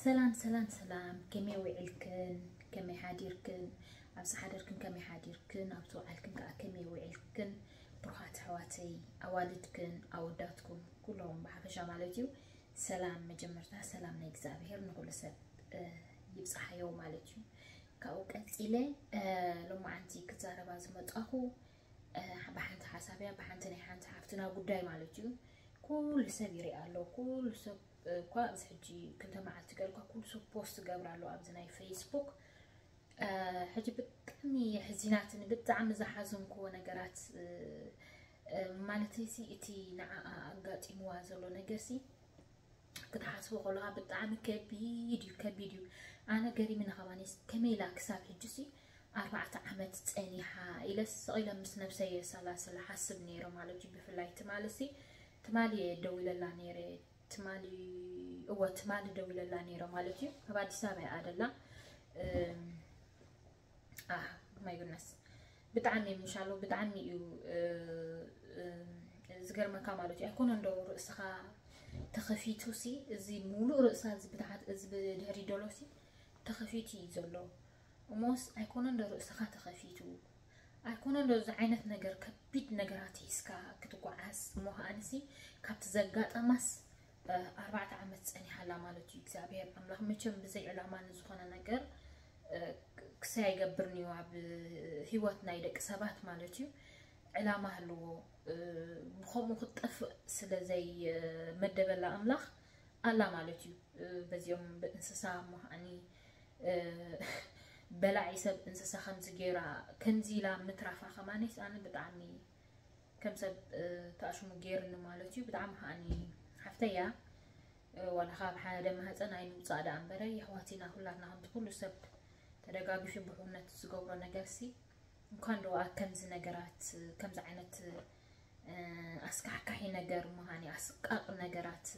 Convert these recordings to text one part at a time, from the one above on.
سلام سلام سلام كمي وعلكن كمي حاديركن أبز حاديركن كمي حاديركن أبزو عالكن كمي وعلكن بروحات حواتي أوالدكن أوداتكم كلهم بحفشة مالتيو سلام مجمرتها سلام نيكزابير نقول سب يبصح يوم مالتيو كأوقات إلي لما عنتي كتارة بازمت أخو بحنت حسابيا بحنت نحنت حفتنا قداي مالتيو كل سبيري قالو كل سب كوابز حجي كنت معلت قالوا كل سب بوست قبل له أبزناي فيسبوك حجي بتعني حزينات بتعمل زحزم كونا قرات مالتي سي إتي نع قات موازلو نجسي كنت حاسبه قولها بتعمل كبيديو أنا قري من خوانيس كميلا كساب حجسي 4 عامات تانيها إلى الصيلة مس نفسي سلاسل حسب نيرو مالتي بفلاي تمالسي تمالي دويل الله نيري تمالي هو تمالي دويل الله نيرو مالتي فبعد سابع أدلا ما يقولناس بتعني مشالو بتعني يو زجر مكان مالتي أكون عنده رأسها تخفيتوسي زي مولو رأسها بتاعت بدهري دولوسي تخفيتي زلو وموس أكون عنده رأسها تخفيتو أكون عنده زعينة نجر كبيت نجراتي إسكا كتوقعس موها أنسي كابت زجات أمس 4 عامات أني حلا مالتي إكسابير أملاح متشم بزي علمان زخنا نجر كساي قبرني وعب هواتنا يدك سبات مالتي علامة هلو بخوم خطف سلا زي مدبلا أملاح ألا مالتي بز يوم بإنسسا موهاني بلعي سب إنسسا 5 جيرا كنزيلا مترافا خمانيس أنا بدعني كم سب تأشمو جير مالتي بدعمها أني حفتيا ولا خاب حدا ما هتنا عين مصعدة عن بري حواتينا كلنا هم كل سب تدقاقي في بحونة تزقورة نجرسي وكان لو كمز نجرات كمز عينت أسكحكحي نجر مهاني أسقاق نجرات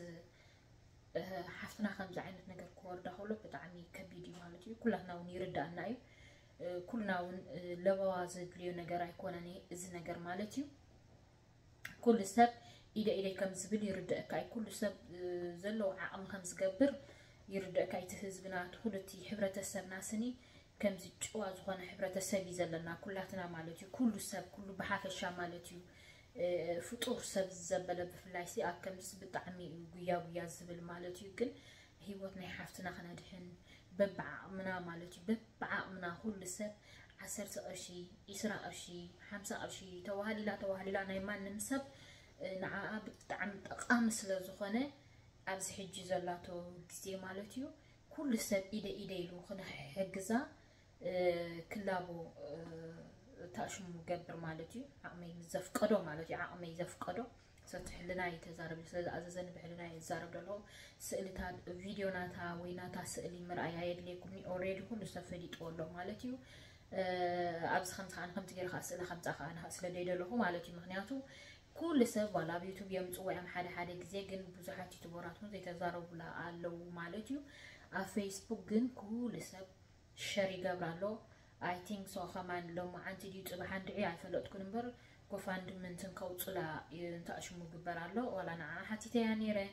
حفتنا 5 عينت نجر كوردا هولو بدعمي كبيدي مالتي كلنا ونيرد عناي كلنا لوازد ليو نجر يكونني إز نجر مالتي كل سب إذا كم زبل يردك أي كل سب زلوا عقم 5 قبر يردك أي تهزبنا تخلتي حبرة السب ناسني كم زجوا زخنا حبرة السب يزلنا كلاتنا مالتي كل سب كل بحافة مالتي فطور سب زبلة بفلايسي أكم زبط عمي ويا زبل مالتي يمكن هيوتنا حفتنا خنا دحين ببع منا مالتي ببع منا كل سب 10 قرشي 20 قرشي 5 قرشي توهالي لا نايمان نمسب نعا بتعم تقام سلا زخنه أبز حجي زلاتو جزي مالتيو كل سب إيدا يلو خنا حجزا كلابو تأشم مقبر مالتيو عقمي زفقدو مالتي عقمي زفقدو ستحلنا يتزارب أزازن بحلنا يتزارب له سئلتها فيديو ناتا ويناتا سئلي مرأي يدليكم أوريدي كل سب فديت أولو مالتيو أبز 5 عن 5 غير خاص إلا 5 عن خاص لديده له مالتي مغنياتو كل سب ولا بيوتيوب يمصوا يم حدا غزي جن بزحات يتبوراتون زي تزاربوا لا علو مالتيو فيسبوك جن كل سب شري قبرالو I think so كمان لو ما عندي دي صباح عندي عفلت كنبر كوفاند من تنكوصلا ينتاشمو قبرالو ولا انا حتى يعني ره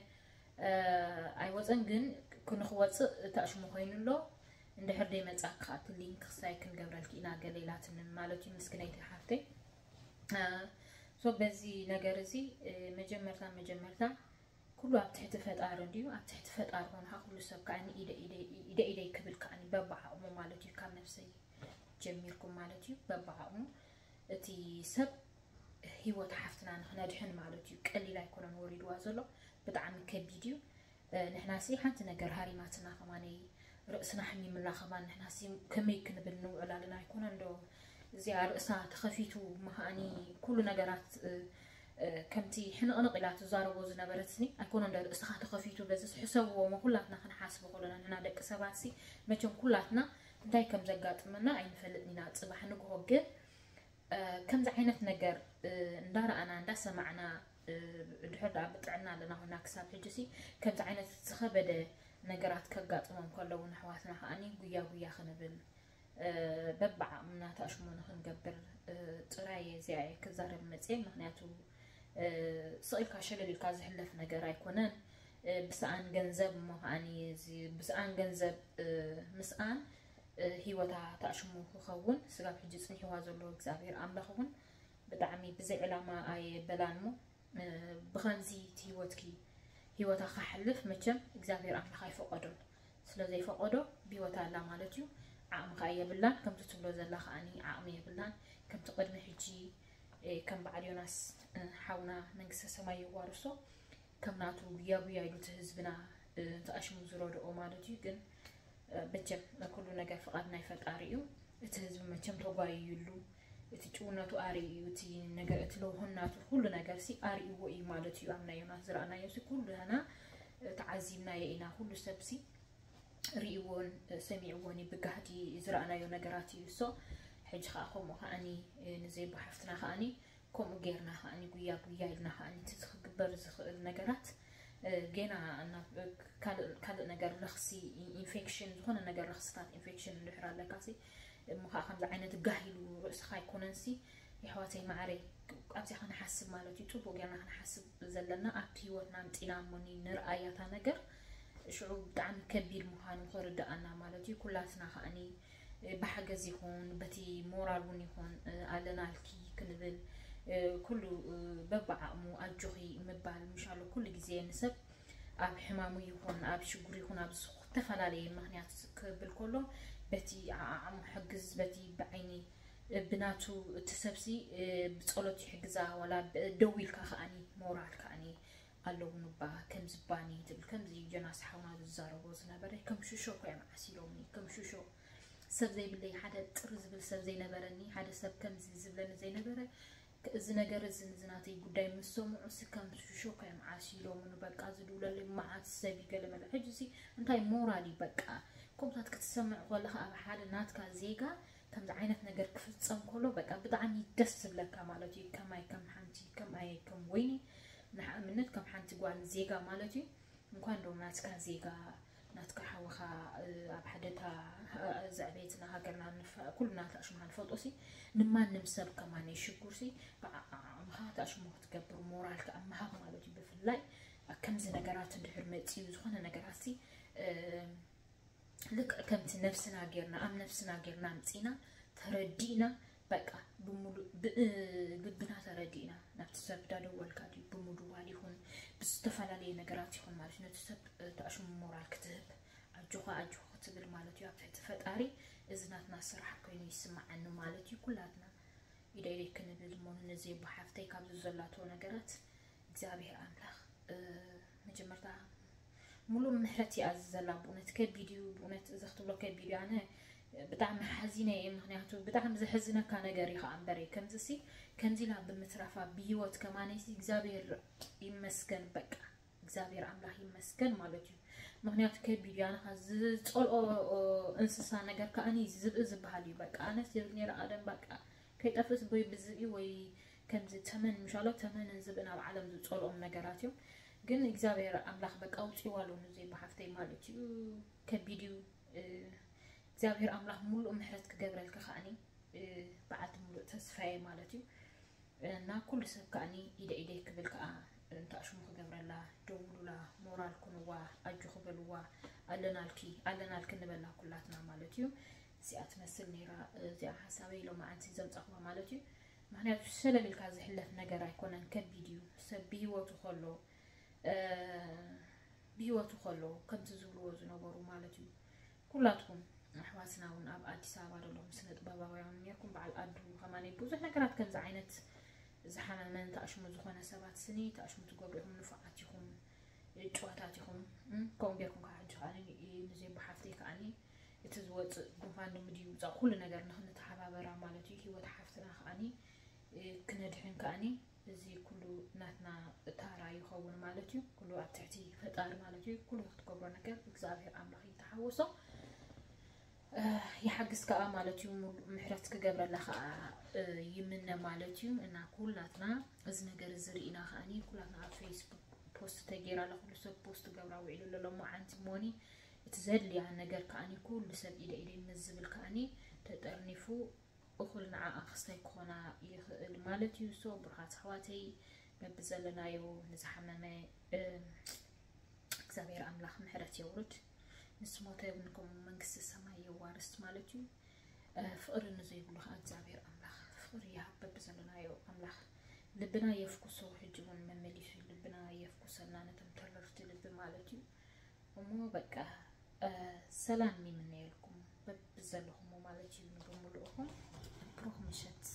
I wasn't جن كن خوص تاشمو خوينلو عند حدي مصاقات لينك سايكن قبرالكينا قليلات من مالتي مسكنيتي حفتي سو بزي نجارزي مجمرتا كله أبتحت فطار عنديو أبتحت فطار هون كل سب كأني إيدا كبل كأني ببعه أمو مالتي كم نفسي جميلكم مالتي ببعه أمو تي سب هو تحفتنا نحن دحين مالتي قليلا يكون نوريد وازلو بدعم كبيديو نحنا سي حنت نجار هاري ماتنا خماني رأسنا حمي من لا خمان نحنا سي كميك نبنو على لنا يكون عنده زيار رأسها تخفيتو مهاني كل نجارات كمتي حنا أنا قلعت زارو وزنا برتني أكون عند رأسها تخفيتو بس حسوا وما كلاتنا خنحاسب كلنا هنا دك سباسي ما تكون كلاتنا داي كم زقات منا عين فلتني نات صباح نقول كم زعينة نجار ندار أنا عند سمعنا الحرة بتعنا لنا هناك ساب حجسي كم زعينة تخبده نجارات كجات من كلون حواسنا خاني ويا خنبل ببع منا تأشمون خنقبر تراي زي كزارب مزين مهنياتو سئل كاشل اللي كازح لف نجار يكونن بسان جنزب مهاني بسان جنزب مسان هيوتا تأشمو خون سقاب حجزني هو زلو إكزابير أملخون بدعمي بزي علامة أي بلانمو بخنزي تيوتكي هيوتا خحلف مجم إكزابير أملخاي فقدون سلازي فقدو بيوتا لا مالتيو عام خايا بلان كم تتبلو زلاخ أني عامية بلان كم تقدم حجي كم بعد يوناس حاونا منكس سماي وارسو كم ناتو بيابو يايلو تهزبنا تأشمو زرود أو مالتيو جن بجم كل نجار فقدنا يفتقاريو تهزب مجم توقاي يلو تجوناتو آريو تي نجار اتلو هناتو كل نجار سي آريو وإي مالتيو أمنا يوناس زرعنا يوسي كل هنا تعزيمنا يئنا كل سبسي ريوون سميعوني بقهدي زرعنا يو نجاراتي يوسو حج خاخو خاني نزي بحفتنا خاني كم غيرنا خاني قويا لنا خاني تتخبر النجارات جينا أنا كال نجار رخصي إنفكشن هنا نجار رخصات إنفكشن اللي حرا لكاسي مخاخم زعينة تجاهلو رأس خاي كوننسي يحواتي معري أبتي خنا حسب مالتي توبو جينا خنا حسب زلنا أبتي ونامتينا مني نرأياتا نجار شعوب دعم كبير مهان وخرد أنا مالتي كلاتنا خاني بحجز يكون بتي مورال يكون علنا الكي كنبل كله ببع مو أجوهي مبال مشالو كل جزء نسب أب حمامو يكون أب شجوري يكون أب سخ تفعلي مهنيات بالكله بتي عم حجز بتي بعيني بناتو تسبسي بتصلت حجزها ولا دويل كخاني مورال كاني قالوا نبا كم زباني تبل كم زي جناس حونا الزارو وزنا بري كم شو كيا معسيلومي كم شو سب زي باللي حدا ترز بالسب زي نبرني حدا سب كم زي زبلنا زي نبره إذا نجار زناتي قدام السوم عسكم شو كان عاشيلو من بقى زدولا اللي مع السبي قال ما الحجزي أنتي مورالي بقى كم تسمع ولا حدا ناتك زيجا كم عينك نجار كفت صم كله بقى بدعني دس لك مالتي كم حنتي كم ويني منت كم حنتي قوان زيجا مالتي مكان دو ناتك زيجا ناتك حوخا بحدتها زعبيتنا هاجرنا كلنا تأشمها الفوتوسي نما نمسب كمان يشكرسي أمها تأشمه تكبر مورالك أمها مالتي بفلاي كم زي نجارات الدهر متيو زخنا نجاراتي لك كم نفسنا غيرنا نفسنا غيرنا متينا تردينا بقى بمولو بنا تردينا نفسب دادو والكادي بمولو واليهون بستفعل لي نجارات يهون مالتي نتسب تأشم مورالك تهب أجوها تبل مالتي أبتعت فتاري إذناتنا الصراحة كينو يسمع عنه مالتي كلاتنا إذا إليك نبيل مون نزي بحافتي كابزو الزلاتو نقرات إكزابير أملاخ مجمرتا مولو محرتي أززلا بونت كبيديو بونت إزاختبلو كبيديو أنا بتعم حزينة مخنياتو بتعم زحزنا كان قريخة أمبري كمزسي كنزي لها بمترافا بيوت كمانيسي إكزابير يمسكن بك إكزابير أملاخ يمسكن مالتي مخنيات كبير أنا خز أو إنسان نجار كأني زب بحالي بقى أنا سيرني رأدم بقى كي تفس بوي بزقي وي كم زي تمن مش الله تمن نزبنا بعالم زي طول نجاراتيو جن إكزابير أملاخ بقى أو تيوالو نزي بحفتي مالتيو كبيديو إكزابير أملاخ مول محرت كجبر الكخاني بعد مول تسفاي مالتيو نا كل سب كأني إيدي كبلك انت اشمخ قبر الله دولو لا مورال كنوا اجو خبلوا علنا الكي نبلا كلاتنا مالتيو سيات مسل نيرا زي حسابي لو ما انت زمصخوا مالتيو معناته سلل الكاز حلف نجر يكون كفيديو سبي وتخلو بيوتو خلو كم تزولو زنبرو مالتيو كلاتكم احواسنا وناب اديس ابا دلهم سنت بابا ويان يكون بعد ادو كمان بوزح نجرات كم زعينت زحنا من تأشمو زخنا سبات سنين تأشمو تقبلهم نفعاتهم جواتاتهم كون بيكون كحد خاني نزي بحفتي كأني يتزوج بفان مديو ذا كل نجار نحن نتحابر مالتي هي وتحفتنا خاني كنا دحين كأني زي كله ناتنا تارا يخون مالتي كله أبتعتي فتار مالتي كله تقبل نجار إكزابير أملاخي تحوصه يحجز كأ مالتيو محرتك قبل لخا يمنا مالتيو إن كلاتنا إذا نجار زرينا خاني كلاتنا على فيسبوك بوست تغير على كل سب بوست قبل وعيلو لما عند موني تزاد لي عن نجار كأني كل سب إلى نزل كأني تترنفو أخلنا على أخصائي كونا مالتيو سو برخات حواتي ببزلنا يو نزحمنا ما እግዚአብሔር አምላክ ምሕረት ይውርድ ንስሞተ ይብንኩም መንግስት ሰማይ ይዋርስ ማለትዩ ፍቅርን ዘይብሉ እግዚአብሔር አምላክ ፍቅር ያህበብ ዘለናዮ አምላክ ልብና የፍኩሶ ህጅውን መመሊሱ ልብና የፍኩሰና ነተም ተለርት ልብ ማለትዩ እሞ በቃ ሰላም ምን ይልኩም በብዘለሁም ማለትዩ በሙሉ ሆን ብሩህ ምሽት